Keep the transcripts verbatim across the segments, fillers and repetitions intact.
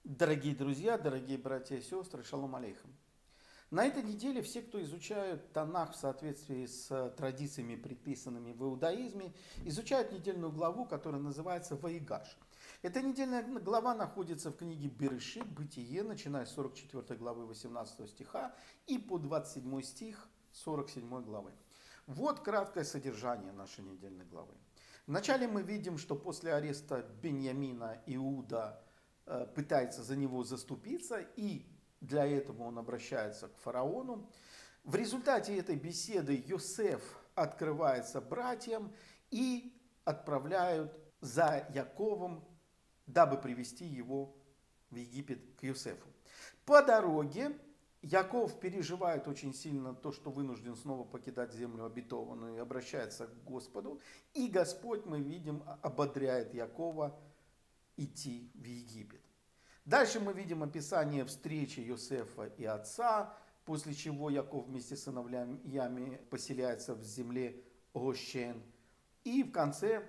Дорогие друзья, дорогие братья и сестры, шалом алейхам. На этой неделе все, кто изучают Танах в соответствии с традициями, предписанными в иудаизме, изучают недельную главу, которая называется Ваигаш. Эта недельная глава находится в книге Берешит, Бытие, начиная с сорок четвёртой главы восемнадцатого стиха и по двадцать седьмой стих сорок седьмой главы. Вот краткое содержание нашей недельной главы. Вначале мы видим, что после ареста Беньямина Иуда пытается за него заступиться, и для этого он обращается к фараону. В результате этой беседы Йосеф открывается братьям и отправляют за Яковом, дабы привести его в Египет к Йосефу. По дороге Яков переживает очень сильно то, что вынужден снова покидать землю обетованную, и обращается к Господу. И Господь, мы видим, ободряет Якова идти в Египет. Дальше мы видим описание встречи Йосефа и отца, после чего Яков вместе с сыновьями поселяется в земле Гошен. И в конце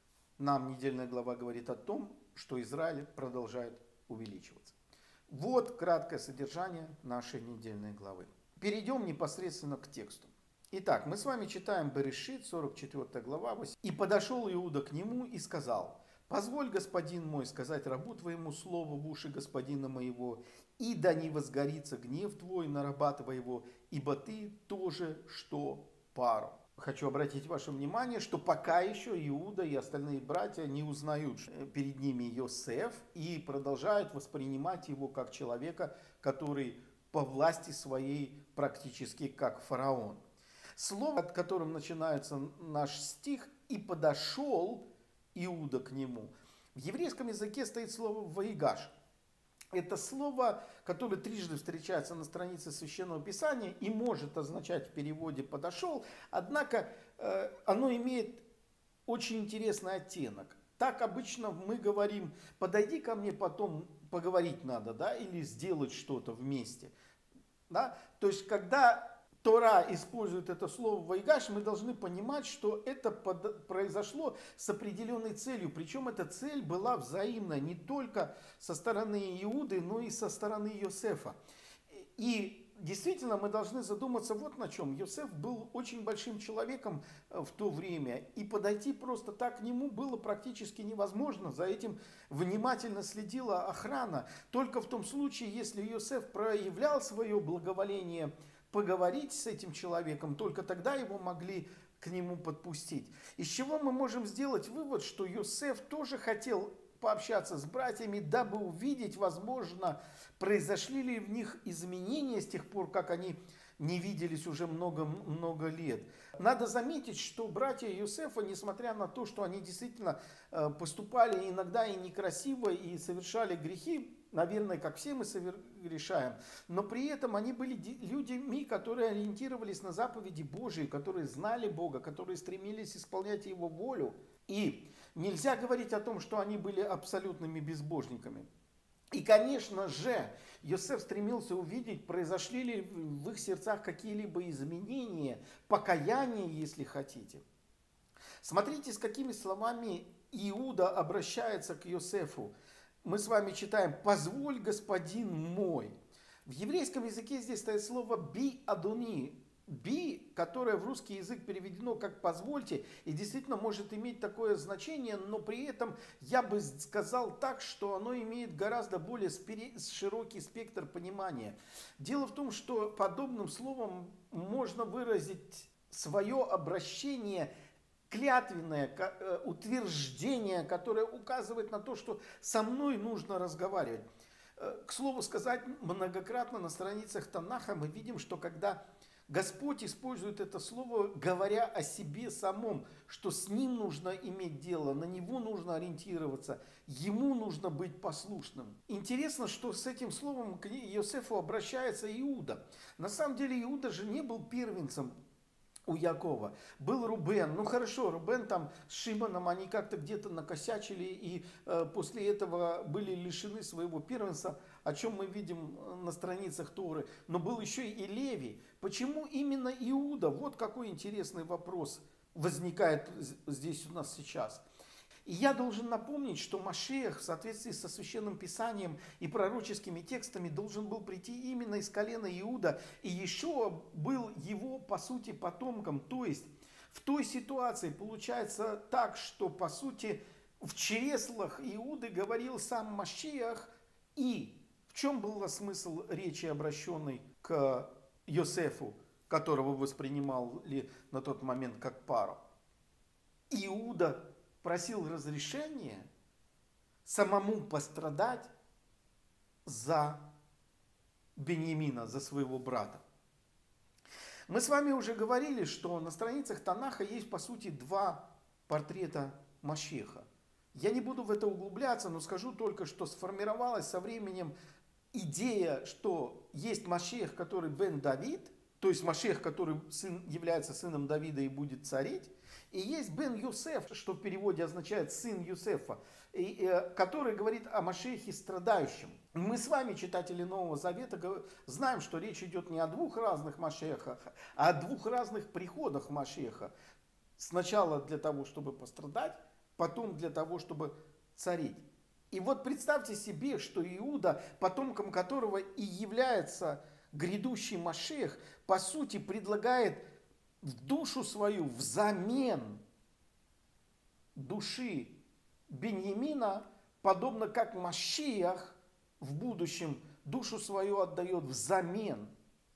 нам недельная глава говорит о том, что Израиль продолжает увеличиваться. Вот краткое содержание нашей недельной главы. Перейдем непосредственно к тексту. Итак, мы с вами читаем Берешит, сорок четвёртая глава. «И подошел Иуда к нему и сказал: позволь, господин мой, сказать рабу твоему слово в уши господина моего, и да не возгорится гнев твой на раба твоего, ибо ты тоже что пару». Хочу обратить ваше внимание, что пока еще Иуда и остальные братья не узнают перед ними Йосеф и продолжают воспринимать его как человека, который по власти своей практически как фараон. Слово, от которым начинается наш стих, «и подошел Иуда к нему». В еврейском языке стоит слово «ваигаш». Это слово, которое трижды встречается на странице Священного Писания и может означать в переводе «подошел», однако э, оно имеет очень интересный оттенок. Так обычно мы говорим: подойди ко мне, потом поговорить надо, да, или сделать что-то вместе. Да? То есть, когда Тора использует это слово «ваигаш», мы должны понимать, что это под, произошло с определенной целью. Причем эта цель была взаимная не только со стороны Иуды, но и со стороны Йосефа. И действительно мы должны задуматься вот на чем. Йосеф был очень большим человеком в то время, и подойти просто так к нему было практически невозможно. За этим внимательно следила охрана. Только в том случае, если Йосеф проявлял свое благоволение поговорить с этим человеком, только тогда его могли к нему подпустить. Из чего мы можем сделать вывод, что Йосеф тоже хотел пообщаться с братьями, дабы увидеть, возможно, произошли ли в них изменения с тех пор, как они не виделись уже много-много лет. Надо заметить, что братья Йосефа, несмотря на то, что они действительно поступали иногда и некрасиво, и совершали грехи, наверное, как все мы совершаем, но при этом они были людьми, которые ориентировались на заповеди Божьи, которые знали Бога, которые стремились исполнять Его волю. И нельзя говорить о том, что они были абсолютными безбожниками. И, конечно же, Йосеф стремился увидеть, произошли ли в их сердцах какие-либо изменения, покаяние, если хотите. Смотрите, с какими словами Иуда обращается к Йосефу. Мы с вами читаем: «Позволь, господин мой». В еврейском языке здесь стоит слово «би адони». «Би», которое в русский язык переведено как «позвольте», и действительно может иметь такое значение, но при этом я бы сказал так, что оно имеет гораздо более широкий спектр понимания. Дело в том, что подобным словом можно выразить свое обращение клятвенное утверждение, которое указывает на то, что со мной нужно разговаривать. К слову сказать, многократно на страницах Танаха мы видим, что когда Господь использует это слово, говоря о себе самом, что с Ним нужно иметь дело, на Него нужно ориентироваться, Ему нужно быть послушным. Интересно, что с этим словом к Йосефу обращается Иуда. На самом деле Иуда же не был первенцем у Якова. Был Рубен. Ну хорошо, Рубен там с Шимоном, они как-то где-то накосячили и э, после этого были лишены своего первенства, о чем мы видим на страницах Торы. Но был еще и Левий. Почему именно Иуда? Вот какой интересный вопрос возникает здесь у нас сейчас. И я должен напомнить, что Машиах в соответствии со Священным Писанием и пророческими текстами должен был прийти именно из колена Иуда. И Иешуа был его, по сути, потомком. То есть в той ситуации получается так, что, по сути, в чреслах Иуды говорил сам Машиах. И в чем был смысл речи, обращенной к Йосефу, которого воспринимали на тот момент как пару? Иуда просил разрешения самому пострадать за Беньямина, за своего брата. Мы с вами уже говорили, что на страницах Танаха есть, по сути, два портрета Машиаха. Я не буду в это углубляться, но скажу только, что сформировалась со временем идея, что есть Машиах, который Бен Давид, то есть Машиах, который сын, является сыном Давида и будет царить, и есть Бен Йосеф, что в переводе означает сын Юсефа, и, э, который говорит о Машиахе страдающем. Мы с вами, читатели Нового Завета, знаем, что речь идет не о двух разных Машиахах, а о двух разных приходах Машиаха. Сначала для того, чтобы пострадать, потом для того, чтобы царить. И вот представьте себе, что Иуда, потомком которого и является грядущий Машиах, по сути предлагает в душу свою взамен души Беньямина, подобно как Машиах в будущем душу свою отдает взамен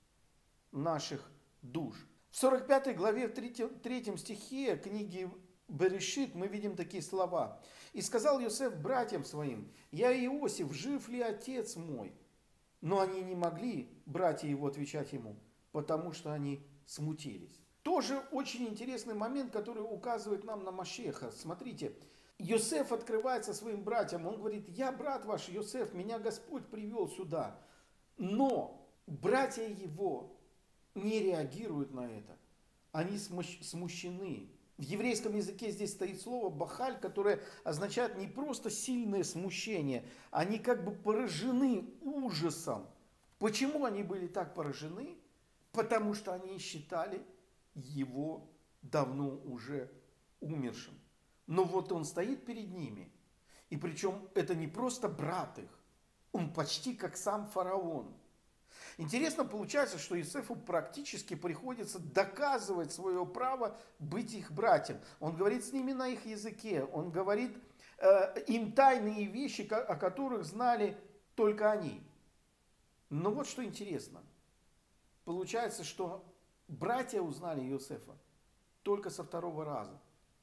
наших душ. В сорок пятой главе, в третьем стихе книги Берешит мы видим такие слова. «И сказал Йосеф братьям своим: я Иосиф, жив ли отец мой?» Но они не могли, братья его, отвечать ему, потому что они смутились. Тоже очень интересный момент, который указывает нам на Машиаха. Смотрите, Йосеф открывается своим братьям. Он говорит: я брат ваш Йосеф, меня Господь привел сюда. Но братья его не реагируют на это. Они смущены. В еврейском языке здесь стоит слово бахаль, которое означает не просто сильное смущение. Они как бы поражены ужасом. Почему они были так поражены? Потому что они считали его давно уже умершим. Но вот он стоит перед ними. И причем это не просто брат их. Он почти как сам фараон. Интересно получается, что Йосефу практически приходится доказывать свое право быть их братьям. Он говорит с ними на их языке. Он говорит э, им тайные вещи, о которых знали только они. Но вот что интересно. Получается, что братья узнали Йосефа только со второго раза.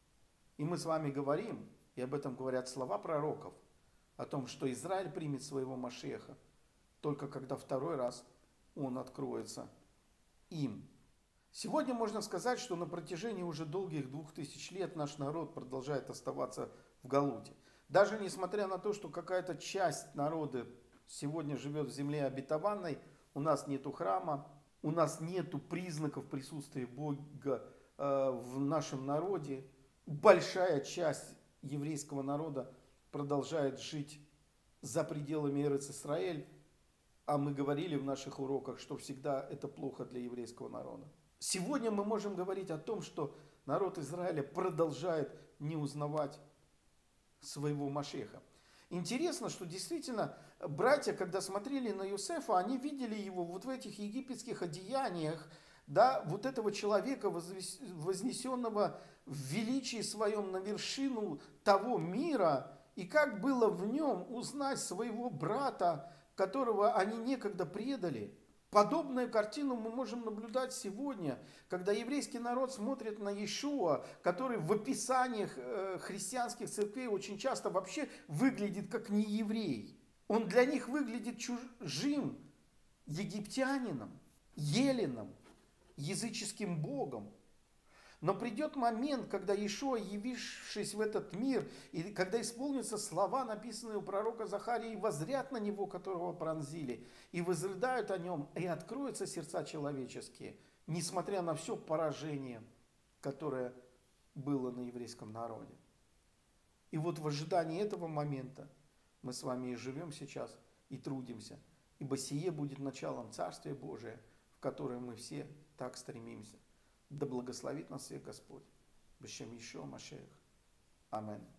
И мы с вами говорим, и об этом говорят слова пророков, о том, что Израиль примет своего Машиаха только когда второй раз он откроется им. Сегодня можно сказать, что на протяжении уже долгих двух тысяч лет наш народ продолжает оставаться в Галуте. Даже несмотря на то, что какая-то часть народа сегодня живет в земле обетованной, у нас нету храма, у нас нету признаков присутствия Бога э, в нашем народе. Большая часть еврейского народа продолжает жить за пределами Эрец-Исраэль. А мы говорили в наших уроках, что всегда это плохо для еврейского народа. Сегодня мы можем говорить о том, что народ Израиля продолжает не узнавать своего Машиаха. Интересно, что действительно братья, когда смотрели на Йосефа, они видели его вот в этих египетских одеяниях, да, вот этого человека, вознесенного в величии своем на вершину того мира, и как было в нем узнать своего брата, которого они некогда предали. Подобную картину мы можем наблюдать сегодня, когда еврейский народ смотрит на Иешуа, который в описаниях христианских церквей очень часто вообще выглядит как нееврей. Он для них выглядит чужим египтянином, еленом, языческим богом. Но придет момент, когда Иешуа, явившись в этот мир, и когда исполнятся слова, написанные у пророка Захарии, воззрят на него, которого пронзили, и возрыдают о нем, и откроются сердца человеческие, несмотря на все поражение, которое было на еврейском народе. И вот в ожидании этого момента мы с вами и живем сейчас, и трудимся, ибо сие будет началом Царствия Божия, в которое мы все так стремимся. Да благословит нас всех Господь. Бешем Иешуа Машиах. Аминь.